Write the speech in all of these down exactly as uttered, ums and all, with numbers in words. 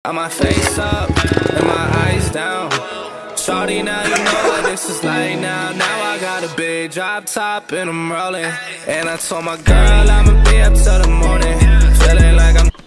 I'm my face up and my eyes down. Shawty, now you know what this is like now. Now I got a big drop top and I'm rolling. And I told my girl I'ma be up till the morning. Feeling like I'm...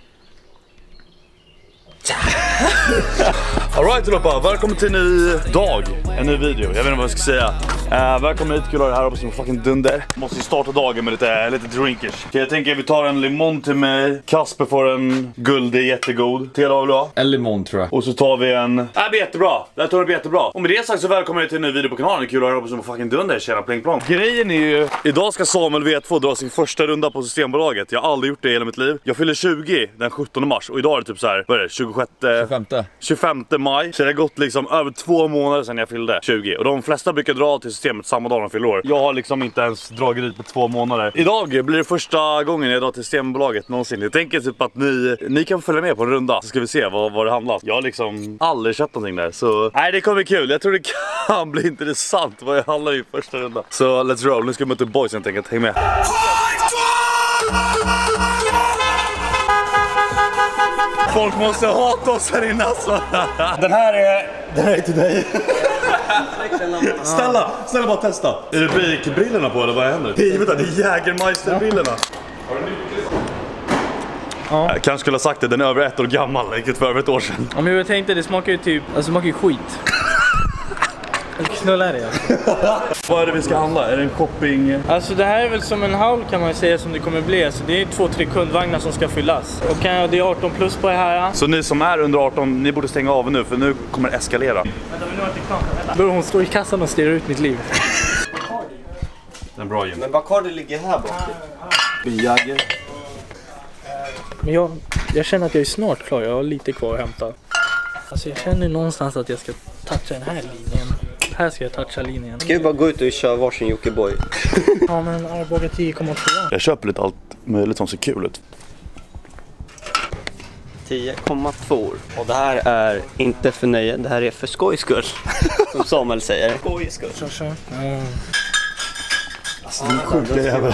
Alright allihopa, välkommen till en ny dag, en ny video, jag vet inte vad jag ska säga. uh, Välkommen hit, kul att ha er här uppe som fucking dunder. Måste ju starta dagen med lite, lite drinkers. Okay, jag tänker att vi tar en limon till mig. Kasper får en guldig, jättegod. Till av då. En limon tror jag. Och så tar vi en... Äh, det blir jättebra, det här tror jag blir jättebra. Och med det sagt så välkommen till en ny video på kanalen. Det är kul att ha er uppe som fucking dunder, tjena pling plong. Grejen är ju, idag ska Samuel V två dra sin första runda på Systembolaget. Jag har aldrig gjort det i hela mitt liv. Jag fyller tjugo den sjuttonde mars och idag är det typ så här, vad är det, tjugosjätte tjugofemte tjugofemte maj. Så det har gått liksom över två månader sedan jag fyllde tjugo. Och de flesta brukar dra till Systemet samma dag de fyller år. Jag har liksom inte ens dragit dit på två månader. Idag blir det första gången jag drar till Systembolaget någonsin. Jag tänker typ att ni, ni kan följa med på en runda. Så ska vi se vad, vad det handlar. Jag har liksom aldrig köpt någonting där. Så nej, det kommer bli kul. Jag tror det kan bli intressant vad jag handlar i första runda. Så let's roll. Nu ska vi möta boys helt enkelt. Häng med. Folk måste hata oss här inne alltså. Den här är, den här är till dig. Snälla, snälla bara testa. Är det brillorna på eller vad händer? Det är, vänta, det är Jägermeister-brillorna. Har du nytt? Ja. Jag kanske skulle ha sagt det, den är över ett år gammal, vilket för över ett år sedan. Ja, men jag tänkte, det smakar ju typ, alltså det smakar ju skit. Knullar det alltså. Vad är det vi ska handla? Är det en shopping? Alltså det här är väl som en haul kan man säga som det kommer bli. Alltså, det är två, tre kundvagnar som ska fyllas. Och det är arton plus på det här. Så ni som är under arton, ni borde stänga av nu för nu kommer det eskalera. Vänta, men nu har jag inte kvar. Då hon står i kassan och stirrar ut mitt liv. Den bra gym. Men Bacardi ligger här bak. Jäger. Men jag, jag känner att jag är snart klar. Jag har lite kvar att hämta. Alltså jag känner någonstans att jag ska toucha den här linjen. Här ska jag toucha linjen. Ska vi bara gå ut och köra varsin Jockiboi? Ja, men Arboga tio komma två. Jag köper lite allt möjligt som ser kul ut. tio komma två. Och det här är inte för nöje, det här är för skojs skull. Som Samuel säger. Skojs skull. Så, så. Mm. Alltså det är sjukt det jävla.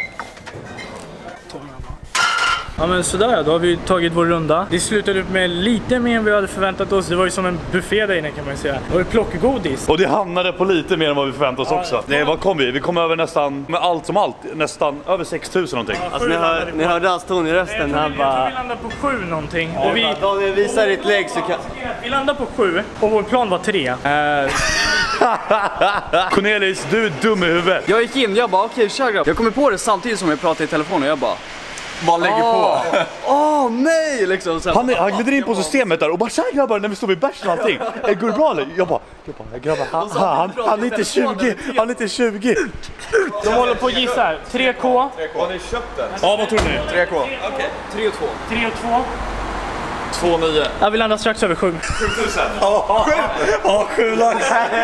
Ja men sådär, då har vi tagit vår runda. Det slutade upp med lite mer än vi hade förväntat oss. Det var ju som en buffé där inne kan man ju säga. Det var ju plockgodis. Och det hamnade på lite mer än vad vi förväntade oss ja, också. Nej, vad kom vi? Vi kom över nästan, med allt som allt, nästan över sex tusen någonting. Ja, alltså ni, hör, ni hörde hans ton i rösten. Jag Han tror, bara... jag tror vi landade på sju någonting. Ja, och vi... Daniel visar ditt lägg så kan... Vi landade på sju och vår plan var tre. Uh... Cornelis, du är dum i huvudet. Jag gick in, jag bara okej, okay, kör grabbar. Jag kommer på det samtidigt som jag pratade i telefon och jag bara bara lägger oh, på. Åh oh, nej liksom så han, han glider in på systemet där och bara tja grabbar när vi står vid bärsen och allting. Är går det bra eller? Jag bara, jag bara grabbar, han, han, han är inte tjugo, han är inte tjugo. De håller på att gissa här. tre K. Har ni köpt den? Ja, vad tror ni? tre K. Okej, okay. tre och två. tre och två. två nio. Jag vill landa strax över sju. sju tusen. Ja, sju. Ja, sju lax.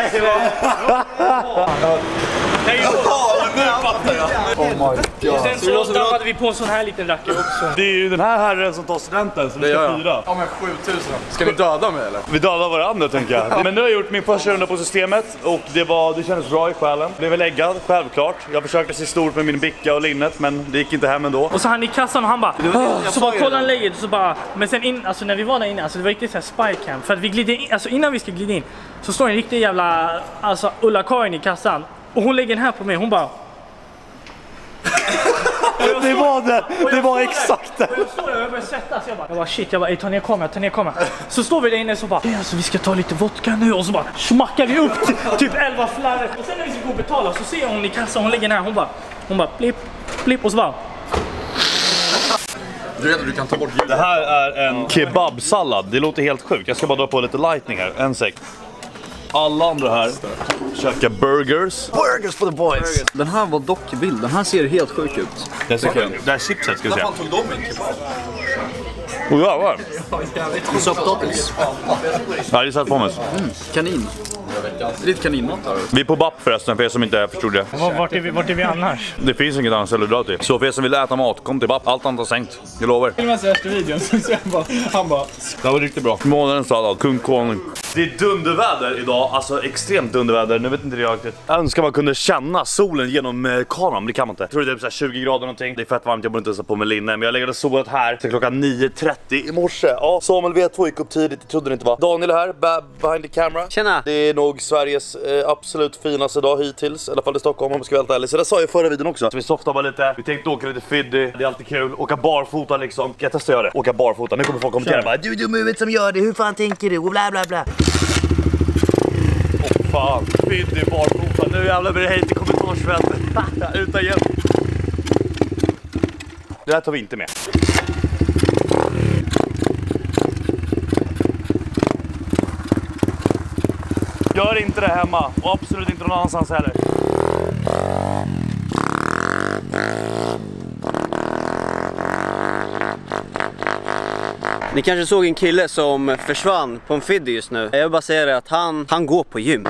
Nej, nu fattar jag. Oh my god. Sen så stammade vi på en sån här liten rackare också. Det är ju den här herren som tar studenten som vi ska fira. Ja men sju tusen. Ska ni döda mig eller? Vi dödar varandra tänker jag. Men nu har jag gjort min första runda på systemet och det, var, det kändes bra i själen. Det blev läggad, självklart. Jag försökte se stort med min bicka och linnet men det gick inte hem ändå. Och så han i kassan och han bara, så bara kollade han läget så bara, men sen in, alltså när vi var där inne, alltså det var riktigt så här spy cam. För att vi glider in, alltså innan vi ska glida in så står en riktig jävla, alltså Ulla-Karin i kassan. Och hon lägger den här på mig, hon bara... Det var det, det var exakt det. Och jag står där och jag börjar svettas, jag bara, jag bara shit, jag bara, ta ner kameran, ta ner kameran. Så står vi där inne och så bara, alltså vi ska ta lite vodka nu och så bara smackar vi upp typ elva flarrer. Och sen när vi ska gå och betala så ser hon i kassan, hon lägger den här, hon bara, hon bara blipp, blipp och så bara... Du vet att du kan ta bort ljudet. Det här är en kebabsallad, det låter helt sjukt. Jag ska bara dra på lite lightning här, en sek. Alla andra här käkar burgers. Burgers for the boys. Den här var dock vild. Den här ser helt sjuk ut. Det är så kul. Det här är chipset ska vi se. Vad fan tog de en kebab? Oh ja, vad? En sötpotatis. Ja, det är satt pommes. Mm, kanin. Lite kaninmat här. Vi är på B A P förresten, för er som inte förstod det. Vart är vi, vart är vi annars? Det finns inget annat ställe att dra till. Så för er som vill äta mat, kom till B A P. Allt annat har sänkt. Jag lovar. Till och med så efter videon så han bara, han bara... Det var riktigt bra. Månadens sallad, kung konung. Det är dunderväder idag, alltså extremt dunderväder. Nu vet inte det riktigt. Jag önskar man kunde känna solen genom eh, kameran, men det kan man inte. Jag tror det är så här tjugo grader någonting. Det är fett varmt, jag borde inte ens ha på mig linne. Men jag läggade solet här till klockan nio trettio i morse. Ja, Samuel V två gick upp tidigt, jag trodde det inte var. Daniel är här, behind the camera. Tjena! Det är nog Sveriges eh, absolut finaste dag hittills. I alla fall i Stockholm om man ska vara helt ärlig. Så det sa jag i förra videon också. Så vi softar bara lite, vi tänkte åka lite fiddy. Det är alltid kul, åka barfota liksom. Jag testar göra det, åka barfota. Nu kommer folk kommentera bara, du är dum huvudet som gör det, hur fan tänker du? Och bla bla bla. Åh fan, fiddy barfota. Nu jävlar blir det hejt i kommentarsfältet. Utan hjälp. Det här tar vi inte med. Gör inte det hemma och absolut inte någon annanstans heller. Ni kanske såg en kille som försvann på en fiddy just nu. Jag vill bara säga det att han, han går på gym.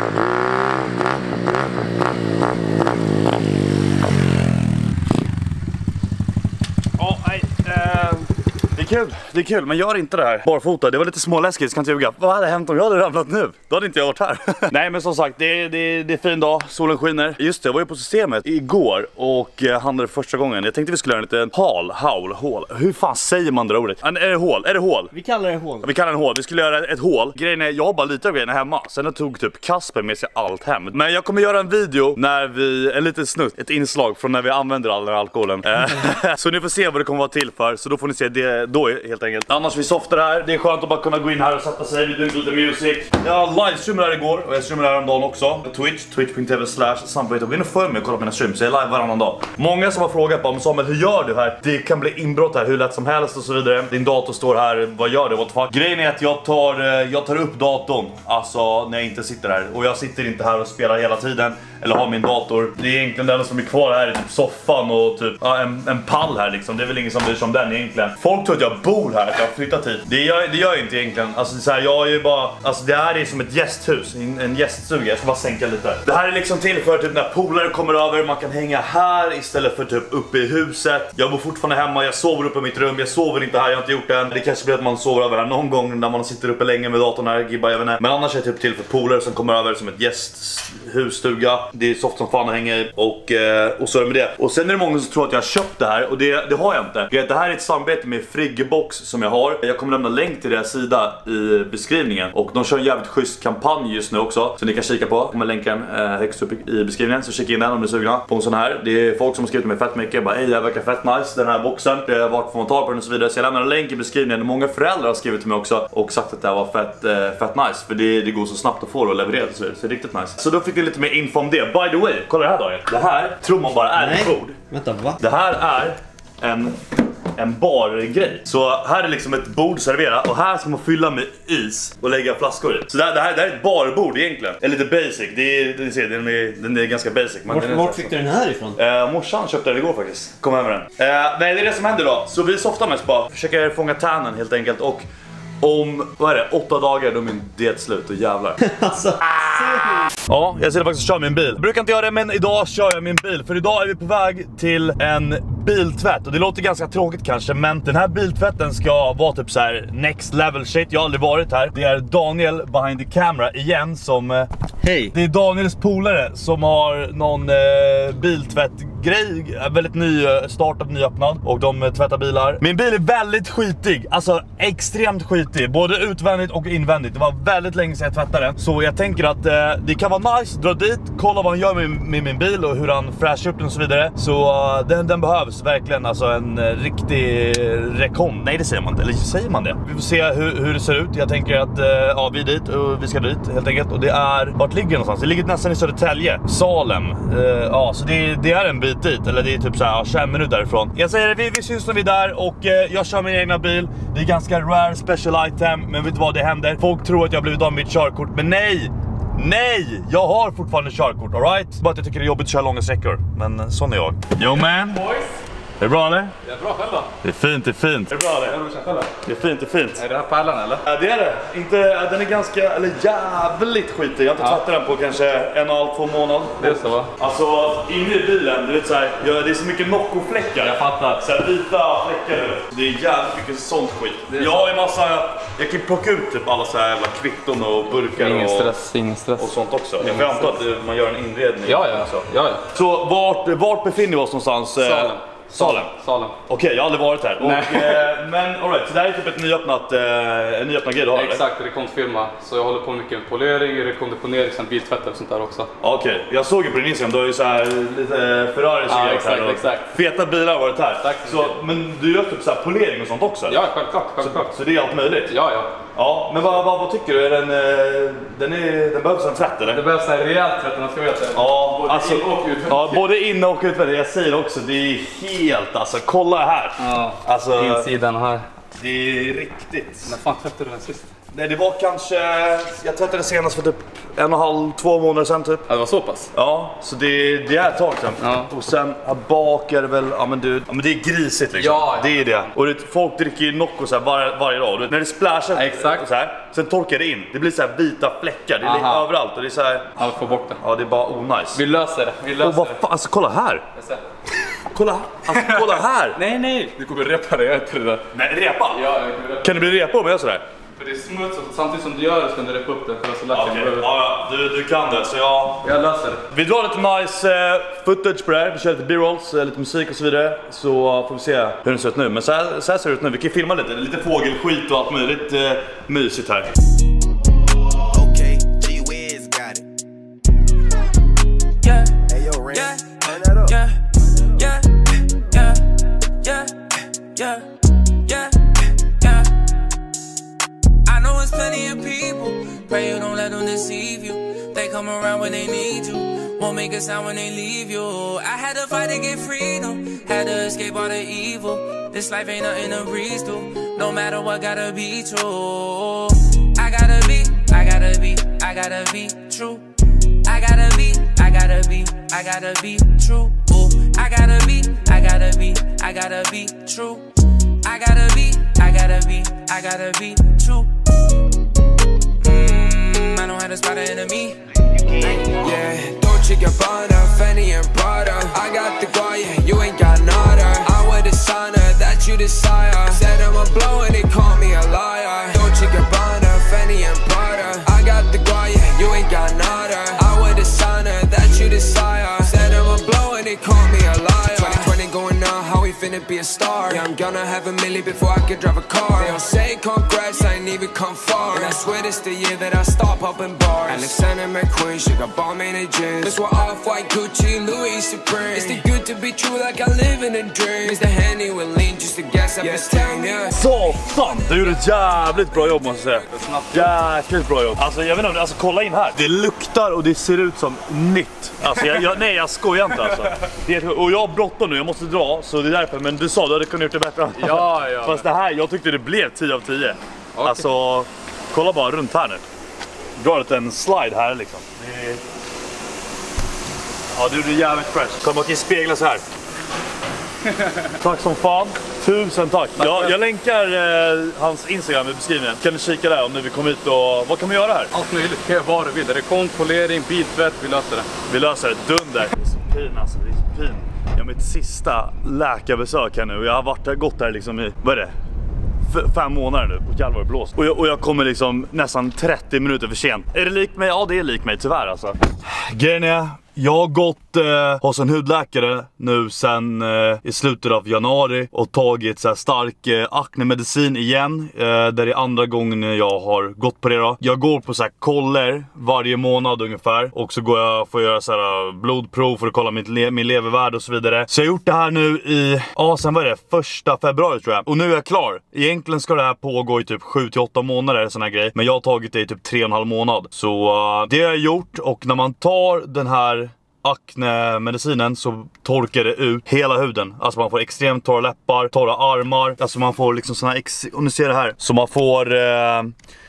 Ja, nej. Eh, det är kul, det är kul, men gör inte det här. Barfota, det var lite småläskigt, ska inte ljuga. Vad hade hänt om jag hade ramlat nu? Då hade inte jag varit här. Nej, men som sagt, det är, det, är, det är fin dag, solen skiner. Just det, jag var ju på Systemet igår och eh, handlade första gången. Jag tänkte vi skulle göra en liten hal, haul, hål. Hur fan säger man det ordet? Är det hål? Är det hål? Vi kallar det hål. Vi kallar det hål, vi skulle göra ett hål. Grejen är, jag har bara lite av grejerna hemma. Sen jag tog typ Kasper med sig allt hem. Men jag kommer göra en video när vi, en liten snutt, ett inslag från när vi använder all den här alkoholen. Så ni får se vad det kommer vara till för. Så då får ni se det då helt enkelt. Annars vi softar här, det är skönt att bara kunna gå in här och sätta sig, vi dunkar lite music. Jag livestreamade här igår och jag streamade här om dagen också. Twitch, twitch punkt tv slash samarbete. Gå in och följ mig och kolla på mina streams, jag är live varannan dag. Många som har frågat om Samuel, hur gör du här? Det kan bli inbrott här hur lätt som helst och så vidare. Din dator står här, vad gör du? What the fuck? Grejen är att jag tar, jag tar upp datorn, alltså när jag inte sitter här. Och jag sitter inte här och spelar hela tiden, eller har min dator. Det är egentligen den som är kvar här i typ soffan och typ ja, en, en pall här liksom. Det är väl ingen som blir som den egentligen. Folk tror att jag bor här, att jag har flyttat hit. Det gör, det gör jag inte egentligen. Alltså det är så här, jag är ju bara, alltså det här är som ett gästhus, en, en gäststuga. Jag ska bara sänka lite. Det här är liksom till för typ när polare kommer över, man kan hänga här istället för typ uppe i huset. Jag bor fortfarande hemma, jag sover uppe i mitt rum. Jag sover inte här, jag har inte gjort det än. Det kanske blir att man sover över här någon gång när man sitter uppe länge med datorn här, gibba, jag vet inte. Men annars är det typ till för polare som kommer över som ett gästhusstuga. Det är soft som fan att hänga i och, och så är det med det. Och sen är det många som tror att jag har köpt det här och det, det har jag inte. Det här är ett samarbete med Friggebox som jag har. Jag kommer lämna länk till deras sida i beskrivningen. Och de kör en jävligt schysst kampanj just nu också, så ni kan kika på. Jag kommer länken eh, högst upp i beskrivningen, så kika in den om ni är sugna på en sån här. Det är folk som har skrivit mig fett mycket, bara hej, det här verkar fett nice, den här boxen, det har varit får man tag på den och så vidare. Så jag lämnar en länk i beskrivningen. Många föräldrar har skrivit till mig också och sagt att det här var fett, eh, fett nice, för det, det går så snabbt att få det och leverera det, så det är riktigt nice. Så då fick ni lite mer info om det. By the way, kolla det här Daniel. Det här tror man bara är ett bord. Vänta, va? Det här är en en bargrej. Så här är liksom ett bord servera och här ska man fylla med is och lägga flaskor i. Så det här, det här, det här är ett barbord egentligen. Eller lite basic. Det är, det ser, den, är, den är ganska basic. Vart, vart fick du den här ifrån? Eh, morsan köpte den igår faktiskt. Kom hem med den. Eh, nej, det är det som händer då. Så vi softar mest bara. Försöker fånga tannen helt enkelt. Och om, vad är det, åtta dagar då är min diet slut och jävlar. Alltså, ja, jag ser faktiskt köra min bil. Jag brukar inte göra det, men idag kör jag min bil. För idag är vi på väg till en biltvätt. Och det låter ganska tråkigt kanske, men den här biltvätten ska vara typ så här next level shit. Jag har aldrig varit här. Det är Daniel behind the camera igen som... hej! Det är Daniels polare som har någon eh, biltvättgrej. Väldigt ny, startat, nyöppnad. Och de eh, tvättar bilar. Min bil är väldigt skitig. Alltså extremt skitig. Både utvändigt och invändigt. Det var väldigt länge sedan jag tvättade den. Så jag tänker att eh, det kan vara nice. Dra dit, kolla vad han gör med, med min bil och hur han fräschar upp den och så vidare. Så uh, den, den behövs verkligen. Alltså en uh, riktig rekon. Nej, det säger man inte. Eller säger man det? Vi får se hur, hur det ser ut. Jag tänker att uh, ja, vi är dit och vi ska dit helt enkelt. Och det är, vart ligger det någonstans? Det ligger nästan i Södertälje. Salem. Uh, ja, så det, det är en bit dit. Eller det är typ så här ja, tjugo minuter därifrån. Jag säger det, vi, vi syns när vi är där. Och uh, jag kör min egna bil. Det är ganska rare special item. Men vet du vad, det händer? Folk tror att jag har blivit av med mitt körkort. Men nej! Nej! Jag har fortfarande körkort, alright? Bara att jag tycker det är jobbigt att köra långa sträckor. Men sån är jag. Yo man! Boys, Är det bra eller? Det är bra själv då. Det är fint, det är fint. Är det bra eller? Själv. Det är fint, det är fint. Är det här pärlan eller? Ja, det är det. Inte, den är ganska, eller jävligt skitig. Jag har inte Ja. tvättat den på kanske en och en halv, två månader. Det är så va? Alltså, inne i bilen, du vet såhär, ja, det är så mycket Nocco-fläckar. Jag fattar. Såhär vita fläckar. Det är jävligt mycket sånt skit. är Jag har en massa, jag kan plocka ut typ alla så här jävla kvitton och burkar Ingen och, stress, ingen stress. och sånt också. Jag får anta att man gör en inredning. Ja, ja. också. ja, ja. Så vart, vart befinner vi oss någonstans? Salem. Salem. Salem. Okej, jag har aldrig varit här. Och, Nej. eh, men all right, så det här är typ ett nyöppnat, eh, en nyöppnad grej du har, eller? Exakt, rekondfirma. Så jag håller på mycket med polering, rekonditionering, sen biltvätt och sånt där också. Okej, jag såg ju på din Instagram, du har ju så här lite Ferrari Ja, och exakt, här och exakt. feta bilar har varit här. Tack så så, mycket. men du gör typ så här polering och sånt också? eller? Ja, självklart, självklart. Så det är allt möjligt? Ja, ja. Ja, men vad, vad, vad tycker du? Är den, eh, den, är, den behövs en tvätt eller? Det behövs en rejäl tvätt om man ska veta. Ja, både alltså, in och utvändigt. ja, både in och utvändigt. Jag säger också, det är helt, alltså kolla här. Ja, Alltså, insidan här. det är riktigt. När fan tvättade du den sist? Nej, det var kanske, jag tvättade senast för typ en och en halv, två månader sedan typ. Ja, det var så pass? Ja, så det, det är ett tag sedan. Ja. Och sen här bak är det väl, ja men, du, ja men det är grisigt liksom. Ja, ja. Det är det. Och det, folk dricker ju Nocco så här var, varje dag. Du vet, när det splashar Ja, exakt. så här, sen torkar det in. Det blir så här vita fläckar, det är Aha. överallt. Och det är så här, Ja, vi får bort den. ja det är bara onajs. Vi löser det, vi Och löser vad det. fan, alltså kolla här. Jag ser. Kolla, alltså kolla här. Nej, nej. Du kommer repa det, jag vet det där. Nej, repa. Ja, jag kommer repa. Kan det bli repa om jag gör sådär? För det är smutsigt, samtidigt som du gör det så kan du repa upp det. För det är så lätt Okej, okay. ja, ja, du, du kan det. Så jag... Jag löser det. Vi drar lite nice eh, footage på det här. Vi kör lite b-rolls, eh, lite musik och så vidare. Så får vi se hur det ser ut nu. Men så här, så här ser det ut nu. Vi kan filma lite. Lite fågelskit och allt möjligt eh, mysigt här. Okay, G Wiz got it. Yeah, Hey yo, Ren, yeah, turn that up. yeah, yeah, yeah, yeah, yeah, yeah, yeah. I know it's plenty of people. Pray you don't let them deceive you. They come around when they need you. Won't make a sound when they leave you. I had to fight to get freedom. Had to escape all the evil. This life ain't nothing to breeze through. No matter what, gotta be true. I gotta be, I gotta be, I gotta be true. I gotta be, I gotta be, I gotta be true. Ooh, I gotta be, I gotta be, I gotta be true. I gotta be, I gotta be, I gotta be true. Mm, I know how to spot an enemy. Yeah, Dolce Gabbana, Fendi and Prada. I got the guaya, you ain't got nada. I wear the designer that you desire. Said I'm a blow and they call me a liar. Dolce Gabbana, Fendi and Prada. I got the guaya, you ain't got nada. I wear the designer that you desire. Said I'm a blow and they call me a liar. twenty twenty going on, how we finna be a star? Yeah, I'm gonna have a milli before I can drive a car. They don't say congrats, I ain't even come far. And I swear this the year that I stop up in bars. Alexander McQueen, she got bomb in the jeans. This what off-white Gucci, Louis Supreme. It's the good to be true like I live in a dream. Mister Henny will lean just to gas up his team, yeah. Satan! Du gjorde ett jävligt bra jobb måste jag säga. Jäkligt bra jobb. Alltså jag vet inte, alltså kolla in här. Det luktar och det ser ut som nytt. Alltså jag, jag, nej jag skojar inte alltså. Det är, och jag har bråttom nu, jag måste dra. Så det är därför, men du sa du hade kunnat gjort det bättre. Ja, ja. Fast det här, jag tyckte det blev tio av tio. Okay. Alltså, kolla bara runt här nu. Dra lite en slide här liksom. Det är... Ja, du gjorde jävligt fresh. Kom och spegla så här. Tack som fan. Tusen tack. tack jag, jag länkar eh, hans Instagram i beskrivningen. Kan du kika där om du vill komma hit och... Vad kan vi göra här? Allt möjligt, kan jag vad du vill. Rekond, polering, biltvätt, vi löser det. Vi löser det, dunder. Det är så pin alltså, det är så pin. Jag har mitt sista läkarbesök här nu och jag har varit här, gått här liksom i, vad är det? F fem månader nu och jävlar blåst. Och jag, och jag kommer liksom nästan trettio minuter för sent. Är det likt mig? Ja, det är likt mig tyvärr alltså. Grejen är, jag har gått eh, hos en hudläkare nu sen eh, i slutet av januari och tagit så här stark eh, aknemedicin igen. Eh, det är andra gången jag har gått på det då. Jag går på så här koller varje månad ungefär och så går jag för att göra så här blodprov för att kolla mitt le min levervärde och så vidare. Så jag har gjort det här nu i, ja sen var det första februari tror jag. Och nu är jag klar. Egentligen ska det här pågå i typ sju till åtta månader sån här grej. Men jag har tagit det i typ tre och en halv månad. Så uh, det har jag gjort och när man tar den här akne-medicinen så torkar det ut hela huden. Alltså man får extremt torra läppar, torra armar. Alltså man får liksom såna ex... Och ni ser det här. Så man får... Eh,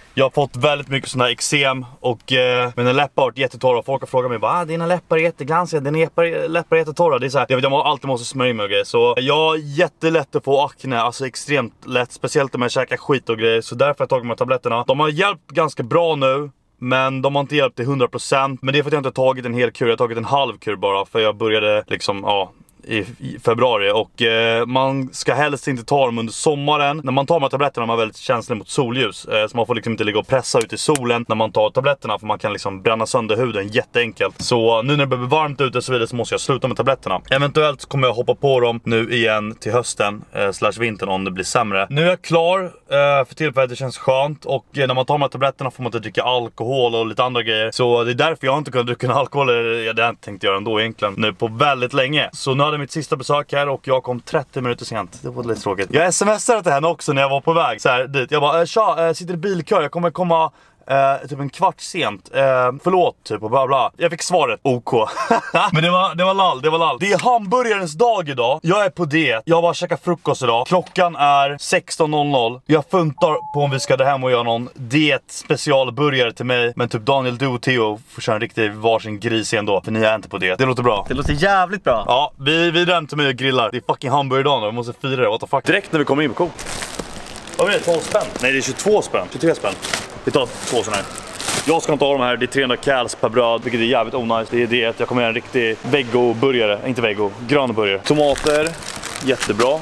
Jag har fått väldigt mycket sån här eksem och eh, mina läppar har varit jättetorra. Folk har frågat mig bara, ah, dina läppar är jätteglansiga, dina läppar, läppar är jättetorra. Det är så här, jag vet, jag alltid måste smörja mig och grejer. Så jag har jättelätt att få akne, alltså extremt lätt. Speciellt om jag käkar skit och grejer. Så därför har jag tagit de här tabletterna. De har hjälpt ganska bra nu. Men de har inte hjälpt till hundra procent. Men det är för att jag inte har tagit en hel kur. Jag har tagit en halv kur bara. För jag började liksom, ja... I, i februari och eh, man ska helst inte ta dem under sommaren. När man tar de här tabletterna är man väldigt känslig mot solljus, eh, så man får liksom inte ligga och pressa ut i solen när man tar tabletterna, för man kan liksom bränna sönder huden jätteenkelt. Så nu när det blir varmt ute och så vidare så måste jag sluta med tabletterna. Eventuellt kommer jag hoppa på dem nu igen till hösten eh, slash vintern om det blir sämre. Nu är jag klar eh, för tillfället, det känns skönt. Och eh, när man tar de här tabletterna får man inte dricka alkohol och lite andra grejer. Så det är därför jag inte kunnat dricka alkohol. Ja, det har jag inte tänkt göra ändå egentligen nu på väldigt länge. Så nu hade mitt sista besök här och jag kom trettio minuter sent. Det var lite tråkigt. Jag smsade till henne också när jag var på väg så här dit. Jag bara, tja, äh, sitter i bilkör, jag kommer komma Uh, typ en kvart sent, uh, förlåt typ och bla bla. Jag fick svaret OK. Men det var, det var lall, det var lall. Det är hamburgarens dag idag. Jag är på det. Jag har bara käkat frukost idag. Klockan är sexton noll noll. Jag funtar på om vi ska där hem och göra någon diet specialburgare till mig. Men typ Daniel, du och Theo får köra en riktig varsin gris ändå. För ni är inte på det. Det låter bra. Det låter jävligt bra. Ja, vi, vi räntar mig och grillar. Det är fucking hamburgerdag nu, vi måste fira det. What the fuck. Direkt när vi kommer in på Coop. Vad är det? tolv spänn? Nej, det är tjugotvå spänn. tjugotre spänn. Vi tar två sådana här. Jag ska inte ha de här, det är trehundra kals per bröd, vilket är jävligt onajs. Det är det att jag kommer göra en riktig veggo-burgare, inte veggo, grön burgare. Tomater, jättebra.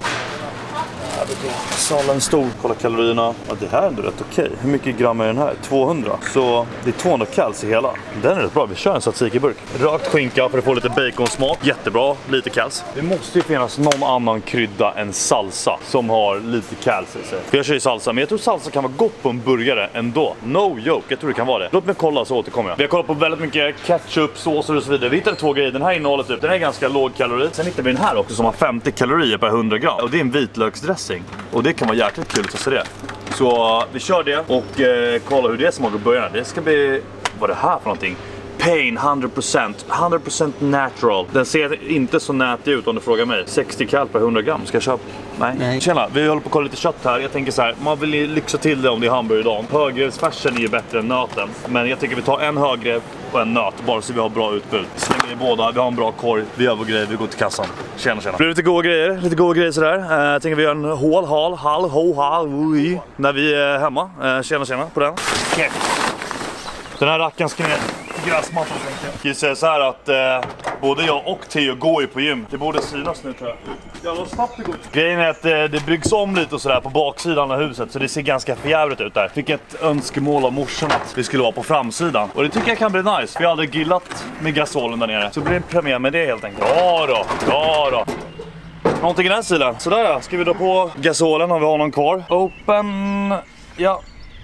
Salen stor, kolla kalorierna. Ja, det här är ändå rätt okej. Hur mycket gram är den här? tvåhundra. Så det är tvåhundra kals i hela. Den är rätt bra, vi kör en tzatziki-burk. Rökt skinka för att få lite baconsmak. Jättebra, lite kals. Det måste ju finnas någon annan krydda än salsa som har lite kals i sig. För jag kör ju salsa, men jag tror salsa kan vara gott på en burgare ändå. No joke, jag tror det kan vara det. Låt mig kolla så återkommer jag. Vi har kollat på väldigt mycket ketchup, såser och så vidare. Vi hittade två grejer. Den här innehåller typ, den här är ganska låg kalori. Sen hittar vi den här också som har femtio kalorier per hundra gram. Och det är en vitlöksdressing. Och det kan vara jäkligt kul att se det. Så vi kör det och eh, kolla hur det smakar i början. Det ska bli, vad är det här för någonting? Pain hundra procent, hundra procent natural. Den ser inte så nätig ut om du frågar mig. sextio kal per hundra gram, ska jag köpa? Nej. Nej. Tjena, vi håller på att kolla lite kött här. Jag tänker så här, man vill ju lyxa till det om det är hamburgerdag. Högrevsfärsen är ju bättre än nöten. Men jag tycker vi tar en högrev och en nöt, bara så vi har bra utbud. Slänger i båda, vi har en bra korg, vi gör vår grej, vi går till kassan. Tjena, tjena. Det blir lite goda grejer, lite goda grejer sådär. Uh, jag tänker vi gör en hål, hal, hal, ho, hal, ui, när vi är hemma. Uh, tjena, tjena på den. Okay. Den här rackaren ska ner till gräsmattan, tänkte jag. Jag säger så här att uh, både jag och Theo går ju på gym. Det borde synas nu, tror jag. Ja, vad snabbt det går. Grejen är att uh, det byggs om lite och sådär på baksidan av huset, så det ser ganska förjävligt ut där. Fick ett önskemål av morsan att vi skulle vara på framsidan. Och det tycker jag kan bli nice. Vi hade grillat med gasolen där nere. Så blir det en premiär med det helt enkelt. Ja då, ja då. Någonting i den stilen. Sådär då, ska vi dra på gasolen om vi har någon kvar. Open, ja.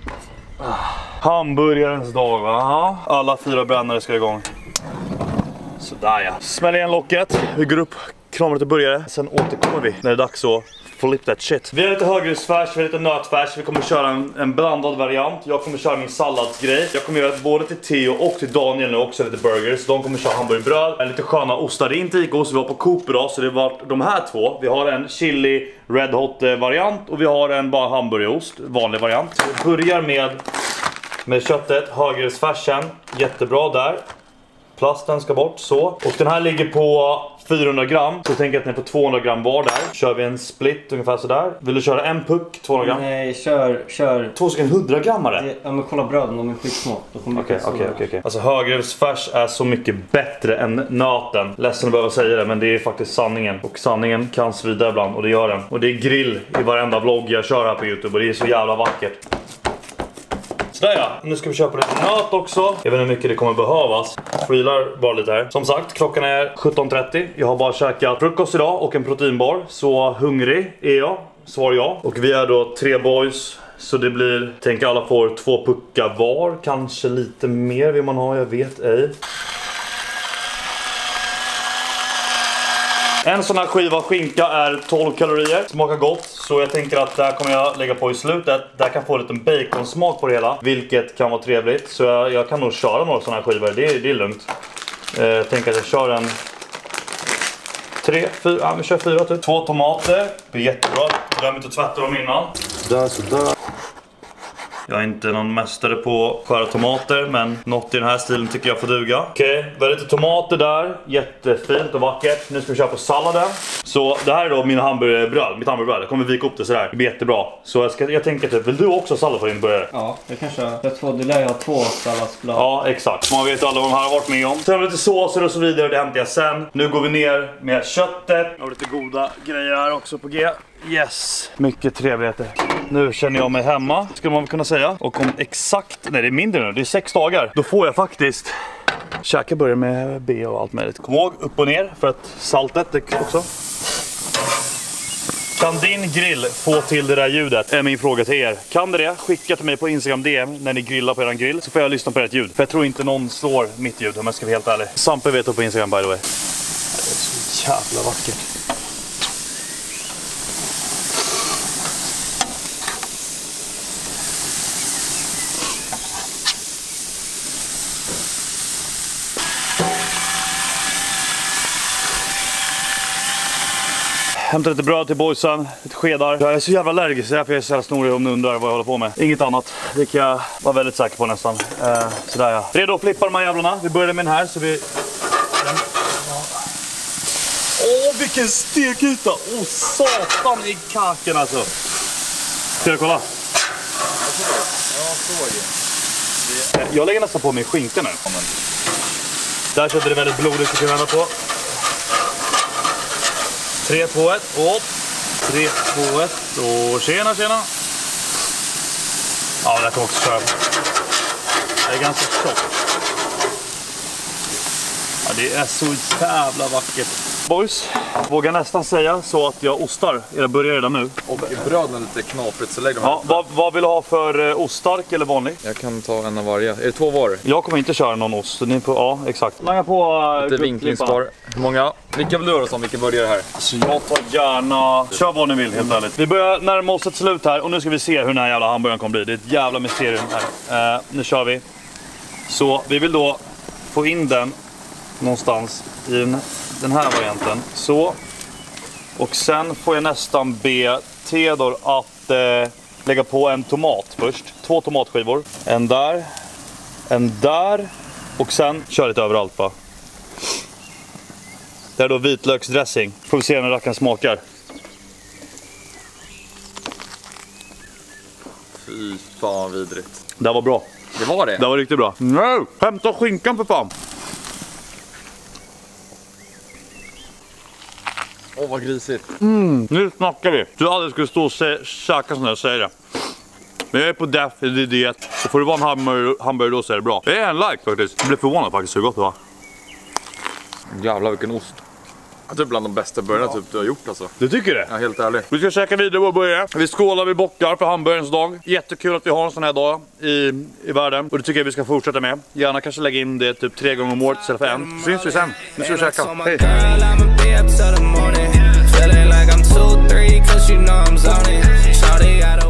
Hamburgarens dag, va? Aha. Alla fyra brännare ska igång. Sådär ja. Smäll igen locket. Vi går upp, kramar lite burgare. Sen återkommer vi när det är dags att flip that shit. Vi har lite högrisfärs, vi har lite nötfärs. Vi kommer köra en, en blandad variant. Jag kommer köra min salladsgrej. Jag kommer göra både till Theo och till Daniel nu också lite burgers. De kommer köra hamburgerbröd, lite sköna ostar. Det är inte ikos, vi var på Coop idag, så det var de här två. Vi har en chili red hot variant och vi har en bara hamburgerost, vanlig variant. Vi börjar med med köttet, högrisfärsen. Jättebra där. Plasten ska bort, så. Och den här ligger på fyrahundra gram. Så jag tänker att den är på tvåhundra gram var där. Kör vi en split ungefär sådär. Vill du köra en puck, tvåhundra gram? Nej, kör, kör. Två stycken hundra grammare? Det, ja, men kolla bröden, de är skitsmå. Okej, okej, okej. Alltså högrisfärs är så mycket bättre än nöten. Ledsen att behöva säga det, men det är faktiskt sanningen. Och sanningen kan svida ibland, och det gör den. Och det är grill i varenda vlogg jag kör här på YouTube, och det är så jävla vackert. Sådär ja, nu ska vi köpa lite nöt också. Jag vet inte hur mycket det kommer behövas. Freelar bara lite här. Som sagt, klockan är sjutton trettio. Jag har bara käkat frukost idag och en proteinbar. Så hungrig är jag, svar ja. Och vi är då tre boys. Så det blir, tänker alla får två puckar var. Kanske lite mer vill man ha, jag vet ej. En sån här skiva skinka är tolv kalorier, smakar gott. Så jag tänker att det här kommer jag lägga på i slutet. Där kan få lite baconsmak på det hela, vilket kan vara trevligt. Så jag, jag kan nog köra några såna här skivor, det är, det är lugnt. eh, Jag tänker att jag kör en tre, fyra, ja vi kör fyra typ. Två tomater, det är jättebra. Glöm inte att tvätta dem innan. Där, så där. Jag är inte någon mästare på att skära tomater, men något i den här stilen tycker jag får duga. Okej, okay, vi har lite tomater där. Jättefint och vackert. Nu ska vi köra på salladen. Så det här är då min hamburgerbröd. Mitt hamburgerbröd. Jag kommer vika upp det sådär. Det blir jättebra. Så jag, ska, jag tänker typ, vill du också ha sallad för din burgare? Ja, det kanske. Jag tror du lär ju ha två salladsblad. Ja, exakt. Man vet alla vad de här har varit med om. Sen har vi lite såser och så vidare. Det hämtar jag sen. Nu går vi ner med köttet. Jag har lite goda grejer här också på G. Yes, mycket trevligheter. Nu känner jag mig hemma, skulle man kunna säga. Och om exakt, nej det är mindre nu, det är sex dagar. Då får jag faktiskt käka burgare med B och allt möjligt. Kom ihåg, upp och ner för att saltet också. Kan din grill få till det där ljudet? Är min fråga till er. Kan det det? Skicka till mig på Instagram D M när ni grillar på er grill. Så får jag lyssna på ert ljud. För jag tror inte någon slår mitt ljud om jag ska vara helt ärlig. Sampe vet du på Instagram by the way. Det är så jävla vackert. Hämtar lite bröd till boysen, lite skedar. Jag är så jävla allergisk, därför jag är så jävla snorig om ni undrar vad jag håller på med. Inget annat, det kan jag vara väldigt säker på nästan. Eh, sådär ja. Redo att flippa de här jävlarna. Vi börjar med den här så vi... Åh, oh, vilken stekyta! Åh, oh, satan i kaken alltså. Ska jag kolla? Ja, så är det. Jag lägger nästan på mig skinka nu. Där kände det väldigt blodigt, så kan jag vända på. tre, två, ett, och tre, två, ett, och tjena, tjena. Ja, det här kommer också köra. Det är ganska tjockt. Ja, det är så jävla vackert. Boys, vågar nästan säga så att jag ostar era burgare redan nu. Och bröden är lite knaprigt så lägg dem här. Ja, vad, vad vill du ha för uh, oststark eller vanlig? Jag kan ta en av varje. Är det två varor? Jag kommer inte köra någon ost. Ni på, ja, exakt. Langa på uh, lite vinklingsbar. Hur många? Vilka vill du göra som? Vilka burgare här? Alltså jag tar gärna... Kör vad ni vill, helt ärligt. Vi börjar närma oss ett slut här. Och nu ska vi se hur den här jävla hamburgaren kommer bli. Det är ett jävla mysterium här. Uh, nu kör vi. Så vi vill då få in den någonstans i den, den här varianten. Så. Och sen får jag nästan be Theodor att eh, lägga på en tomat först. Två tomatskivor. En där. En där. Och sen kör lite överallt va. Det här är då vitlöksdressing. Får vi se när rackaren smakar. Fy fan vidrigt. Det var bra. Det var det? Det var riktigt bra. Nej, hämta skinkan för fan. Åh, oh, vad grisigt. Mm, nu snackar vi. Du aldrig skulle stå och sä- käka sån här och säga det. Men jag är på def, det är diet. Så får det vara en hamburgare, hamburgare då så är det bra. Det är en like faktiskt. Jag blev förvånad faktiskt hur gott det var. Jävlar vilken ost. Det är bland de bästa burgarna typ du har gjort alltså. Du tycker det? Ja, helt ärligt. Vi ska käka vidare vår burgare. Vi skålar, vi bockar för hamburgerns dag. Jättekul att vi har en sån här dag i, i världen. Och det tycker jag vi ska fortsätta med. Gärna kanske lägga in det typ tre gånger om året istället för en. Så syns vi sen. Nu ska vi käka. Hej! Feeling like I'm two, three, cause you know I'm zoning. Shawty got a